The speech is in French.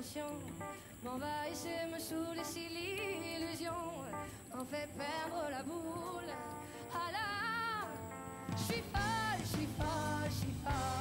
émotions m'envahissent et me saoulent. Si l'illusion en fait perdre la boule, alors je suis folle, je suis folle, je suis folle.